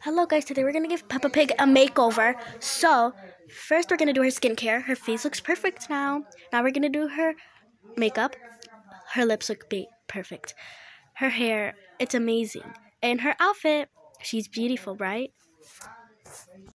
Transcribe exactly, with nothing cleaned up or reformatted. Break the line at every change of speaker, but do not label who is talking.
Hello guys, today we're gonna give Peppa Pig a makeover. So, first we're gonna do her skincare. Her face looks perfect now. Now we're gonna do her makeup. Her lips look ba- perfect. Her hair, it's amazing. And her outfit, she's beautiful, right?